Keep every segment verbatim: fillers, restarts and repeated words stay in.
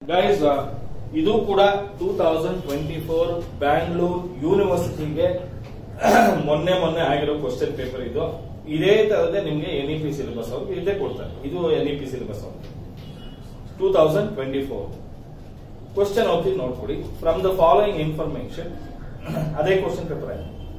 Guys, ಇದು ಕೂಡ two thousand twenty four Bangalore ಯೂನಿವರ್ಸಿಟಿಗೆ ಮೊನ್ನೆ ಮೊನ್ನೆ ಆಗಿರೋ ಕ್ವಶನ್ ಪೇಪರ್. ಇದು ಇದೇ ತರದೇ ನಿಮ್ಗೆ ಎನ್ ಇ ಪಿ ಸಿಲೆಬಸ್ ಅವ್ರು ಇದೇ ಕೊಡ್ತಾರೆ. ಇದು ಎನ್ ಇ ಪಿ ಸಿಲೆಬಸ್ ಅವ್ರು two thousand twenty four question ಓದ್ತೀನಿ ನೋಡ್ಕೊಡಿ. ಫ್ರಮ್ ದ ಫಾಲೋಯಿಂಗ್ ಇನ್ಫಾರ್ಮೇಶನ್, ಅದೇ question paper.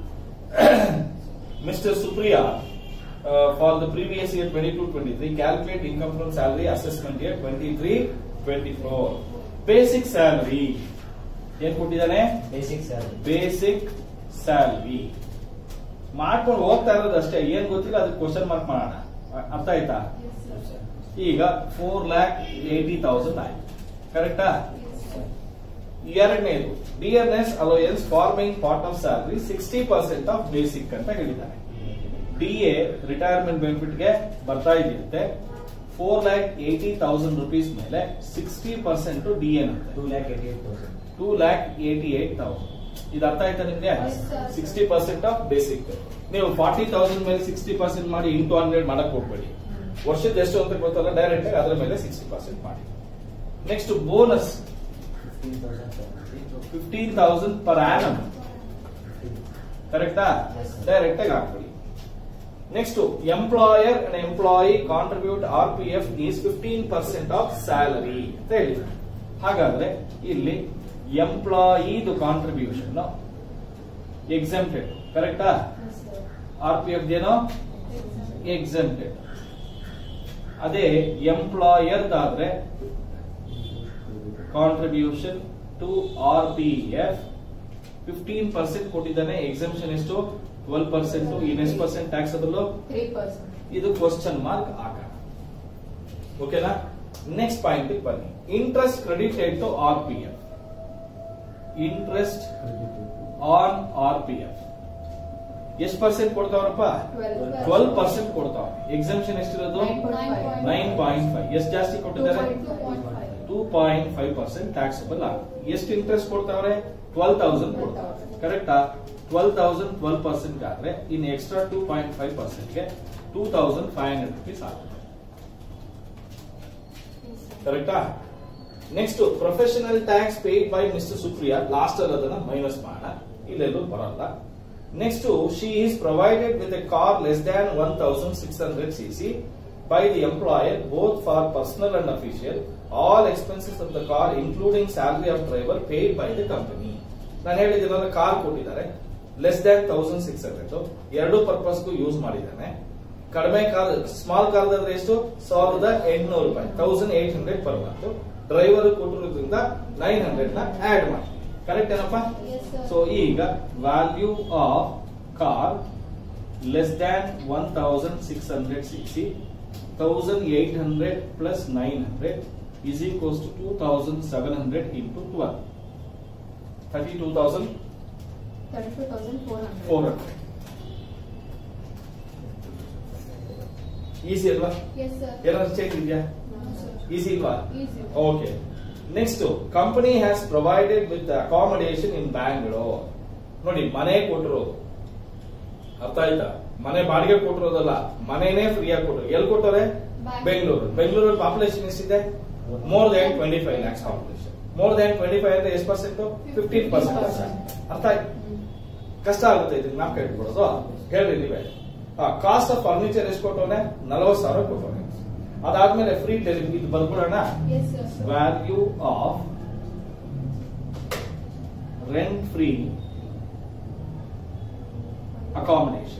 Mister Supriya, for the previous year twenty two twenty three calculate income from salary assessment year twenty three twenty four. Basic salary ಏನ್ ಕೊಟ್ಟಿದ್ದಾನೆ? Basic salary basic salary ಮಾಡ್ಕೊಂಡು ಹೋಗ್ತಾ ಇರೋದು ಅಷ್ಟೇ. ಏನ್ ಗೊತ್ತಿಲ್ಲ ಅದಕ್ಕೆ ಕ್ವಶನ್ ಮಾರ್ಕ್ ಮಾಡೋಣ. ಅರ್ಥ ಆಯ್ತಾ? ಈಗ ಫೋರ್ ಲ್ಯಾಕ್ ಏಟಿ ತೌಸಂಡ್ ಆಯ್ತು. ಕರೆಕ್ಟಾ? ಎರಡನೇದು dearness allowance forming part of salary sixty percent of basic ಅಂತ ಹೇಳಿದ್ದಾರೆ. ಡಿ ಎ ರಿಟೈರ್ಮೆಂಟ್ ಬೆನಿಫಿಟ್ಗೆ ಬರ್ತಾ ಇದೆಯಂತೆ. Four lakh eighty thousand rupees ಮೇಲೆ ಸಿಕ್ಸ್ಟಿ ಪರ್ಸೆಂಟ್ ಡಿ ಎನ್ ಅಂತೆ. Two lakh eighty eight thousand two lakh eighty eight thousand ಇದು ಅರ್ಥ ಆಯ್ತಾ ನಿಮ್ಗೆ? Sixty percent of basic. ನೀವು ಫಾರ್ಟಿ ತೌಸಂಡ್ ಮೇಲೆ ಸಿಕ್ಸ್ಟಿ ಪರ್ಸೆಂಟ್ ಮಾಡಿ ಇಂಟು ಹಂಡ್ರೆಡ್ ಮಾಡಕ್ ಹೋಗ್ಬೇಡಿ. ವರ್ಷದ ಎಷ್ಟು ಅಂತ ಗೊತ್ತಲ್ಲ, ಡೈರೆಕ್ಟ್ ಆಗಿ ಅದರ ಮೇಲೆ ಸಿಕ್ಸ್ಟಿ ಪರ್ಸೆಂಟ್ ಮಾಡಿ. Next bonus fifteen thousand per annum. ಕರೆಕ್ಟಾ? ಡೈರೆಕ್ಟ್ ಆಗಿ ಹಾಕ್ಬಿಡಿ. Next employer and employee contribute R P F is fifteen percent of salary ಅಂತ ಹೇಳಿ. ಹಾಗಾದ್ರೆ ಇಲ್ಲಿ ಎಂಪ್ಲಾಯಿದು ಕಾಂಟ್ರಿಬ್ಯೂಷನ್ ಎಕ್ಸೆಂಪ್ಟೆಡ್. ಕರೆಕ್ಟಾ? ಆರ್ ಪಿ ಎಫ್ ಏನೋ ಎಕ್ಸೆಂಪ್ಟೆಡ್. ಅದೇ ಎಂಪ್ಲಾಯರ್ ಆದ್ರೆ contribution to R P F fifteen percent ಕೊಟ್ಟಿದ್ದಾನೆ. ಎಕ್ಸೆಂಪ್ಷನ್ ಎಷ್ಟು? Twelve percent. ಇನ್ ಎಷ್ಟು ಪರ್ಸೆಂಟ್ ಟ್ಯಾಕ್ಸ್ ಅದಲ್ಲೋ? ಇದು ಕ್ವಶನ್ ಮಾರ್ಕ್ ಆಗ. ಓಕೆನಾ? ನೆಕ್ಸ್ಟ್ ಪಾಯಿಂಟ್ ಬನ್ನಿ. Interest credited to R P F. Interest on R P F ಎಷ್ಟು ಪರ್ಸೆಂಟ್ ಕೊಡ್ತಾವ್ರಪ್ಪ? ಟ್ವೆಲ್ವ್ ಪರ್ಸೆಂಟ್ ಕೊಡ್ತಾವ. ಎಕ್ಸೆಂಪ್ಷನ್ ಎಷ್ಟಿರೋದು? Nine point five. ಎಷ್ಟು ಜಾಸ್ತಿ ಕೊಟ್ಟಿದ್ದಾರೆ? Two point five percent taxable ಆಗುತ್ತೆ. ಎಷ್ಟು ಇಂಟ್ರೆಸ್ಟ್ ಕೊಡ್ತಾವ್ರೆ? ಟ್ವೆಲ್ವ್ ತೌಸಂಡ್ ಕೊಡ್ತಾವ್ರೆ. ಕರೆಕ್ಟಾ? ಟ್ವೆಲ್ವ್ ತೌಸಂಡ್ ಟ್ವೆಲ್ವ್ ಪರ್ಸೆಂಟ್ ಆದ್ರೆ ಇನ್ನು ಎಕ್ಸ್ಟ್ರಾ ಟೂ ಪಾಯಿಂಟ್ ಫೈವ್ ಪರ್ಸೆಂಟ್ಗೆ two thousand five hundred rupees ಆಗುತ್ತೆ. ಕರೆಕ್ಟಾ? Next professional tax paid by mister Supriya. Last ಅಲ್ಲಿ ಅದನ್ನ ಮೈನಸ್ ಮಾಡೋಣ, ಇಲ್ಲೆಲ್ಲೂ ಬರಲ್ಲ. Next she is provided with a car less than one thousand six hundred C C by the employer both for personal and official. All expenses of the car including salary of driver paid by the company. ನಾನು ಹೇಳಿದ್ದೀನಲ್ಲ, car ಕೊಟ್ಟಿದ್ದಾರೆ less than thousand six hundred, ಎರಡು ಪರ್ಪಸ್ಗೂ use ಮಾಡಿದ್ದಾನೆ. ಕಡಿಮೆ car small car ಎಷ್ಟು? ಸಾವಿರದ ಎಂಟುನೂರು ರೂಪಾಯಿ, thousand eight hundred per month. Driver ಕೊಟ್ಟಿರೋದ್ರಿಂದ ನೈನ್ ಹಂಡ್ರೆಡ್ ನ ಆಡ್ ಮಾಡಿ. ಕರೆಕ್ಟ್ ಏನಪ್ಪ? ಸೊ ಈಗ value of car less than one thousand six hundred C C thousand eight hundred plus nine hundred is equals to two thousand seven hundred into twelve. thirty-two thousand four hundred. Easy alva? Yes sir. ಏನಾದ್ರು change ಇದೆಯಾ? Easy alva? Easy. Okay. Next, company has provided with accommodation in Bangalore. ನೋಡಿ, ಮನೆ ಕೊಟ್ಟಿರೋದು. ಅರ್ಥ ಆಯ್ತಾ? ಮನೆ ಬಾಡಿಗೆ ಕೊಟ್ಟಿರೋದಲ್ಲ, ಮನೆನೇ free ಆಗಿ ಕೊಟ್ಟರು. ಎಲ್ಲಿ ಕೊಟ್ಟರೆ? ಬೆಂಗಳೂರು. ಬೆಂಗಳೂರಲ್ಲಿ ಪಾಪ್ಯುಲೇಷನ್ ಎಷ್ಟಿದೆ? More than twenty five lakhs population. More than twenty five ಅಂದ್ರೆ ಎಷ್ಟು ಪರ್ಸೆಂಟ್? Fifteen percent. ಅರ್ಥ ಆಯ್ತು? ಕಷ್ಟ ಆಗುತ್ತೆ ಇದಕ್ಕೆ ನಾಲ್ಕು ಇಟ್ಕೊಡೋದು. ಹೇಳ್ರಿ ನೀವೇ. ಕಾಸ್ಟ್ ಆಫ್ ಫರ್ನಿಚರ್ ಎಷ್ಟು ಕೊಟ್ಟವನೆ? ನಲವತ್ತು ಸಾವಿರ ಕೊಟ್ಟವನೆ. ಅದಾದ್ಮೇಲೆ ಫ್ರೀ ಡೆಲಿವರಿ ಇದು ಬರ್ಬಿಡೋಣ. Value of rent free accommodation.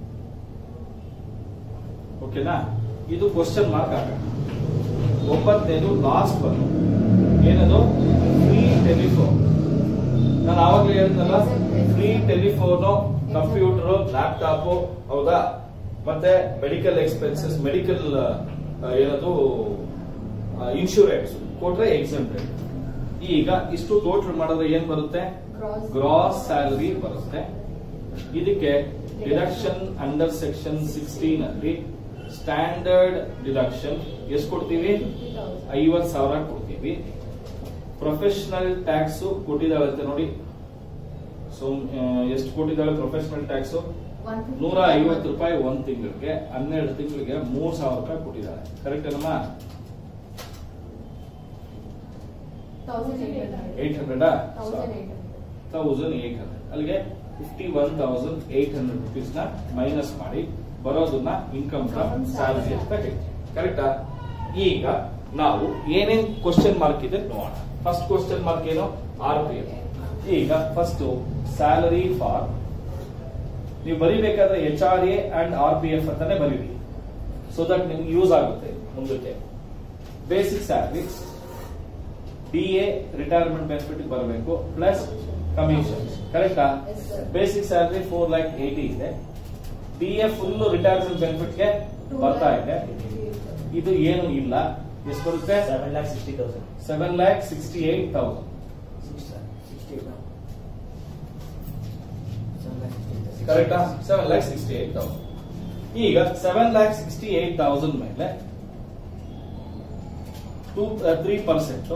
ಓಕೆನಾ? ಇದು ಕ್ವಶನ್ ಮಾರ್ಕ್ ಆಗ. ಒಂಬತ್ತನೇದು ಲಾಸ್ಟ್ ಬಂದು ಏನದು? Free telephone. ನಾನು ಆವಾಗಲೇ ಹೇಳಿದ್ನಲ್ಲ, ಫ್ರೀ ಟೆಲಿಫೋನು, ಕಂಪ್ಯೂಟರ್, ಲ್ಯಾಪ್ಟಾಪ್, ಹೌದಾ? ಮತ್ತೆ ಮೆಡಿಕಲ್ ಎಕ್ಸ್ಪೆನ್ಸಸ್, ಮೆಡಿಕಲ್ ಏನದು ಇನ್ಶೂರೆನ್ಸ್ ಕೊಟ್ರೆ ಎಕ್ಸೆಂಪ್ಟೆಡ್. ಈಗ ಇಷ್ಟು ಟೋಟಲ್ ಮಾಡಿದ್ರೆ ಏನ್ ಬರುತ್ತೆ? ಗ್ರಾಸ್ ಸ್ಯಾಲರಿ ಬರುತ್ತೆ. ಇದಕ್ಕೆ ಡಿಡಕ್ಷನ್ ಅಂಡರ್ ಸೆಕ್ಷನ್ ಸಿಕ್ಸ್ಟೀನ್ ಅಲ್ಲಿ ಸ್ಟ್ಯಾಂಡರ್ಡ್ ಡಿಡಕ್ಷನ್ ಎಷ್ಟು ಕೊಡ್ತೀವಿ? ಐವತ್ ಸಾವಿರ ಕೊಡ್ತೀವಿ. ಪ್ರೊಫೆಷನಲ್ ಟ್ಯಾಕ್ಸ್ ಕೊಟ್ಟಿದ್ದಾಳಂತೆ ನೋಡಿ. ಸೊ ಎಷ್ಟು ಕೊಟ್ಟಿದ್ದಾಳೆ ಪ್ರೊಫೆಷನಲ್ ಟ್ಯಾಕ್ಸ್? ನೂರ ಐವತ್ತು ರೂಪಾಯಿ ಒಂದ್ ತಿಂಗಳಿಗೆ, ಹನ್ನೆರಡು ತಿಂಗಳಿಗೆ ಮೂರ್ ಸಾವಿರ ರೂಪಾಯಿ ಕೊಟ್ಟಿದ್ದಾಳೆ. ಕರೆಕ್ಟ್ ಏನಮ್ಮ? Eight hundred thousand eight hundred ಅಲ್ಲಿಗೆ fifty one thousand eight hundred rupees ನ ಮೈನಸ್ ಮಾಡಿ ಬರೋದನ್ನ ಇನ್ಕಮ್ ಫ್ರಮ್ ಸ್ಯಾಲರಿ ಅಂತ ಹೇಳ್ತೀವಿ. ಕರೆಕ್ಟಾ? ಈಗ ನಾವು ಏನೇನ್ ಕ್ವಶನ್ ಮಾರ್ಕ್ ಇದೆ ನೋಡೋಣ. ಫಸ್ಟ್ ಕ್ವಶನ್ ಮಾರ್ಕ್ ಏನು? R P F. ಈಗ ಫಸ್ಟ್ ಸ್ಯಾಲರಿ ಫಾರ್ ನೀವು ಬರೀಬೇಕಾದ್ರೆ H R A and R P F ಅಂತಾನೆ ಬರೀರಿ, ಸೊ ದಟ್ ನಿಮ್ಗೆ ಯೂಸ್ ಆಗುತ್ತೆ ಮುಂದಕ್ಕೆ. Basic salary D A retirement benefit ಬರಬೇಕು ಪ್ಲಸ್ ಕಮಿಷನ್. ಕರೆಕ್ಟಾ? Basic salary four lakh eighty ಇದೆ. D A full retirement benefit ಗೆ ಬರ್ತಾ ಇದೆ. ಇದು ಏನು ಇಲ್ಲ. ಎಷ್ಟು ಬರುತ್ತೆ? Seven lakh sixty thousand seven lakh sixty eight thousand ಕರೆಕ್ಟಾ? Seven lakh sixty eight thousand. ಈಗ seven lakh sixty eight thousand ಮೇಲೆ two three percent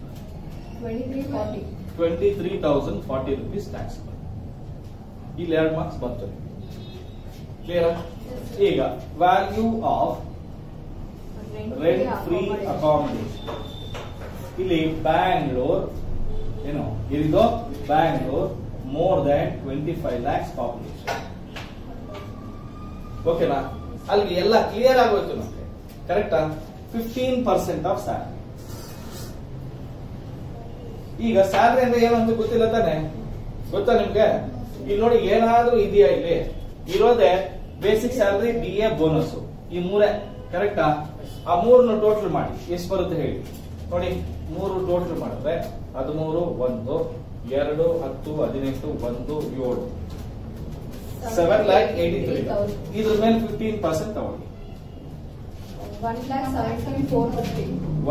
twenty three thousand forty rupees tax. ಇಲ್ಲಿ ಎರಡು ಮಾರ್ಕ್ಸ್ ಬರ್ತದೆ. ಕ್ಲಿಯರ್? ಈಗ value of rent free accommodation. ಇಲ್ಲಿ ಬ್ಯಾಂಗ್ಳೂರ್ ಏನು ಇರಿದು Bangalore more than twenty five lakhs population. ಓಕೆನಾ? ಅಲ್ಲಿ ಎಲ್ಲ ಕ್ಲಿಯರ್ ಆಗೋಯ್ತು ನಮಗೆ. ಕರೆಕ್ಟಾ? Fifteen percent of salary. ಈಗ ಸ್ಯಾಲರಿ ಅಂದ್ರೆ ಏನಂತ ಗೊತ್ತಿಲ್ಲ ತಾನೆ? ಗೊತ್ತಾ ನಿಮ್ಗೆ? ಇಲ್ಲಿ ನೋಡಿ ಏನಾದ್ರೂ ಇದೆಯಾ? ಇಲ್ಲಿ ಇರೋದೇ basic salary, D A, bonus, ಈ ಮೂರೇ. ಕರೆಕ್ಟಾ? ಆ ಮೂರನ್ನು ಟೋಟಲ್ ಮಾಡಿ ಎಷ್ಟು ಬರುತ್ತೆ ಹೇಳಿ ನೋಡಿ. ಮೂರು ಟೋಟಲ್ ಮಾಡಿದ್ರೆ ಹದಿಮೂರು, ಒಂದು, ಎರಡು, ಹತ್ತು, ಹದಿನೆಂಟು, ಒಂದು, ಏಳು, ಸೆವೆನ್ ಲ್ಯಾಕ್ ಏಟಿ ತ್ರೀ. ಇದ್ರ ಮೇಲೆ ಫಿಫ್ಟೀನ್ ಪರ್ಸೆಂಟ್ ತಗೊಳ್ಳಿ. One lakh seventeen four fifty.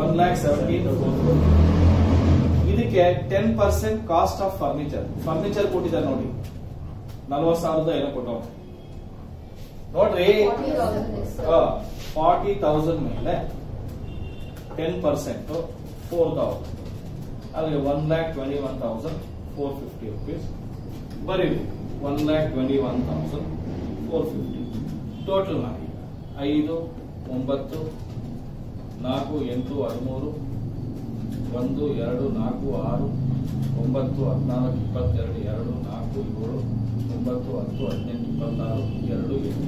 ಇದಕ್ಕೆ ten percent cost of furniture. Furniture ಕೊಟ್ಟಿದ್ದಾರೆ ನೋಡಿ, ನಲ್ವತ್ತು ಸಾವಿರದ ಏನೋ ಕೊಟ್ಟವ್ ನೋಡ್ರಿ. ಫಾರ್ಟಿ ತೌಸಂಡ್ ಮೇಲೆ ಟೆನ್ ಪರ್ಸೆಂಟ್ ಫೋರ್ ತೌಸಂಡ್, ಅಲ್ಲಿಗೆ one lakh twenty one thousand four fifty rupees ಬರೀರಿ. One lakh twenty one thousand four fifty total ಮಾಡಿ. ಐದು, ಒಂಬತ್ತು, ನಾಲ್ಕು, ಎಂಟು, ಹದಿಮೂರು, ಒಂದು, ಎರಡು, ನಾಲ್ಕು, ಆರು, ಒಂಬತ್ತು, ಹದಿನಾಲ್ಕು, ಇಪ್ಪತ್ತೆರಡು, ಎರಡು, ನಾಲ್ಕು, ಏಳು, ಒಂಬತ್ತು, ಹತ್ತು, ಹದಿನೆಂಟು, ಇಪ್ಪತ್ತಾರು, ಎರಡು, ಎಂಟು.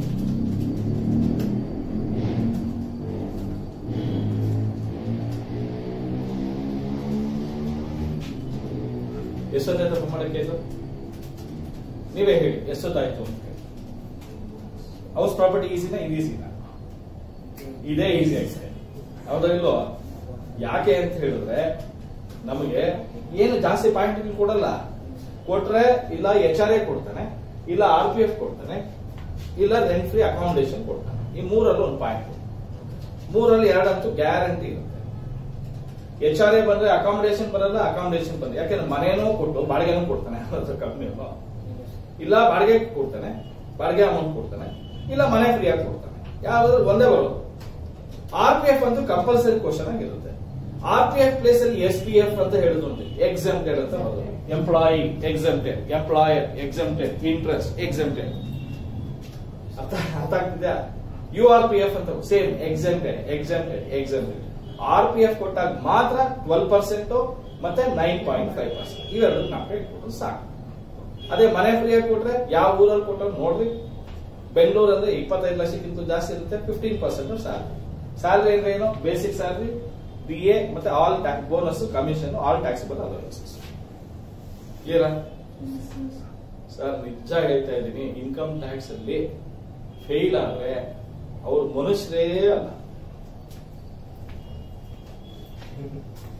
ಎಷ್ಟೊತ್ತಾಯ್ತು ಮಾಡಕ್ಕೆ? ನೀವೇ ಹೇಳಿ ಎಷ್ಟೊತ್ತಾಯ್ತು ಅಂತ. ಹೌಸ್ ಪ್ರಾಪರ್ಟಿ ಈಸಿನಾ? ಇದು ಈಸಿನಾ? ಇದೇ ಈಸಿ ಆಗಿದೆ. ಹೌದಾ ಇಲ್ವೋ? ಯಾಕೆ ಅಂತ ಹೇಳಿದ್ರೆ ನಮಗೆ ಏನು ಜಾಸ್ತಿ ಪಾಯಿಂಟ್ ಕೊಡಲ್ಲ. ಕೊಟ್ರೆ ಇಲ್ಲ ಎಚ್ ಆರ್ ಎ ಕೊಡ್ತಾನೆ, ಇಲ್ಲ ಆರ್ ಪಿ ಎಫ್ ಕೊಡ್ತಾನೆ, ಇಲ್ಲ ರೆಂಟ್ ಫ್ರೀ ಅಕಾಮಿಡೇಷನ್ ಕೊಡ್ತಾನೆ. ಈ ಮೂರಲ್ಲೂ ಒಂದು ಪಾಯಿಂಟ್. ಮೂರಲ್ಲಿ ಎರಡಂತೂ ಗ್ಯಾರಂಟಿ ಇರುತ್ತೆ. ಎಚ್ ಆರ್ ಎ ಬಂದ್ರೆ ಅಕಾಮಿಡೇಷನ್ ಬರಲ್ಲ, ಅಕಾಮಿಡೇಷನ್ ಬಂದ್ರೆ ಯಾಕೆಂದ್ರೆ ಮನೇನೂ ಕೊಟ್ಟು ಬಾಡಿಗೆನೂ ಕೊಡ್ತಾನೆ ಕಂಪ್ನಿಯನ್ನು. ಇಲ್ಲ ಬಾಡಿಗೆ ಕೊಡ್ತಾನೆ, ಬಾಡಿಗೆ ಅಮೌಂಟ್ ಕೊಡ್ತಾನೆ, ಇಲ್ಲ ಮನೆ ಫ್ರೀ ಆಗಿ ಕೊಡ್ತಾನೆ. ಯಾವ್ದಾದ್ರು ಒಂದೇ ಬರೋದು. ಆರ್ ಪಿ ಎಫ್ ಅಂತೂ ಕಂಪಲ್ಸರಿ ಕ್ವಶನ್ ಆಗಿರುತ್ತೆ. ಆರ್ ಪಿ ಎಫ್ ಪ್ಲೇಸ್ ಅಲ್ಲಿ ಎಸ್ ಪಿ ಎಫ್ ಅಂತ ಹೇಳುದುಂಟು, ಎಕ್ಸೆಂಪ್ಟೆಡ್ ಅಂತ ಬರೋದು. Employee exempted, employer exempted, interest exempted. ಅರ್ಥ ಅರ್ಥ ಆಗ್ತಿದ್ಯಾ? ಯು ಆರ್ ಪಿ ಎಫ್ ಅಂತ same exempted, exempted, exempted. R P F ಕೊಟ್ಟಾಗ ಮಾತ್ರ ಟ್ವೆಲ್ ಪರ್ಸೆಂಟ್ ಮತ್ತೆ ನೈನ್ ಪಾಯಿಂಟ್ ಫೈವ್ ಪರ್ಸೆಂಟ್ ಇವೆರಡು ನಾಲ್ಕು ಕೊಟ್ಟರು ಸಾಕು. ಅದೇ ಮನೆ ಫ್ರೀಯಾಗಿ ಕೊಟ್ರೆ ಯಾವ ಊರಲ್ಲಿ ಕೊಟ್ಟರು ನೋಡ್ರಿ. ಬೆಂಗಳೂರು ಅಂದ್ರೆ ಇಪ್ಪತ್ತೈದು ಲಕ್ಷಕ್ಕಿಂತ ಜಾಸ್ತಿ ಇರುತ್ತೆ, ಫಿಫ್ಟೀನ್ ಪರ್ಸೆಂಟ್ ಸ್ಯಾಲರಿ. ಸ್ಯಾಲರಿ ಅಂದ್ರೆ ಏನು? ಬೇಸಿಕ್ ಸ್ಯಾಲರಿ, ಡಿ ಎ ಮತ್ತೆ all tax, bonus, commission, all taxable allowances. ಕ್ಲಿಯರಾ ಸರ್? ನಿಜ ಹೇಳ್ತಾ ಇದ್ದೀನಿ, ಇನ್ಕಮ್ ಟ್ಯಾಕ್ಸ್ ಅಲ್ಲಿ ಫೇಲ್ ಆದ್ರೆ ಅವ್ರು ಮನುಷ್ಯರೇ ಅಲ್ಲ.